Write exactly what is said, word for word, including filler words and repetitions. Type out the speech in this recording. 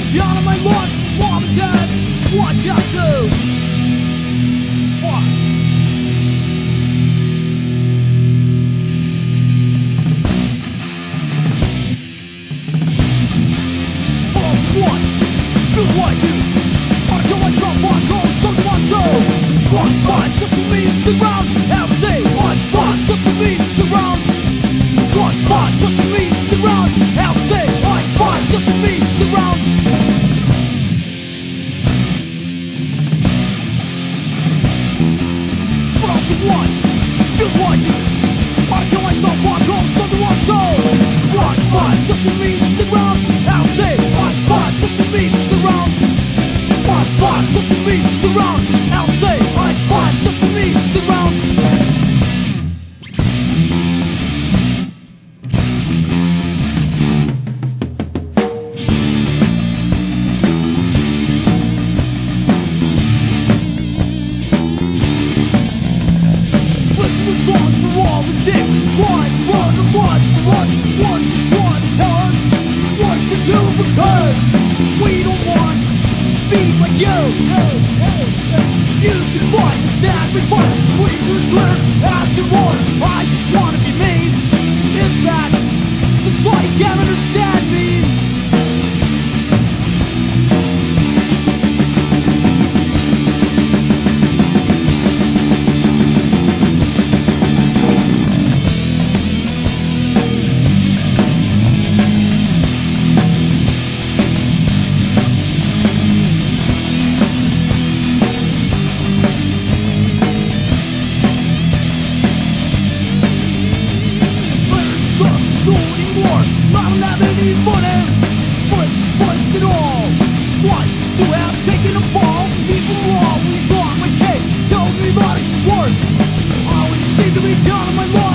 down on my life, mom and dad, what you do? What? Oh, what? Do what I do? I tell myself I go, so do I do. What's fine, just for me, stick around, I'll say. What's fine, just for me, stick around. What's fine, just for me, stick around, I'll say. What's fine, just for me, stick around. What? Feels like it. I tell myself I go, so do I do. What's fine, just for me, stick around, I'll say. What's fine, just for me, stick around. What's fine, just for me, stick around, I'll say. What's fine, just for me, stick around. Song for all the dicks and trying to run the blood for us. What you want to tell us what to do because we don't want to be like you. You can fight and stand and fight. Please as clear as you want. I just want to be me. It's that society can't understand me. I don't have any money, but what's it all? What's to have taken a fall? People are always on my case, tell me that it's worth. I always seem to be down on my luck.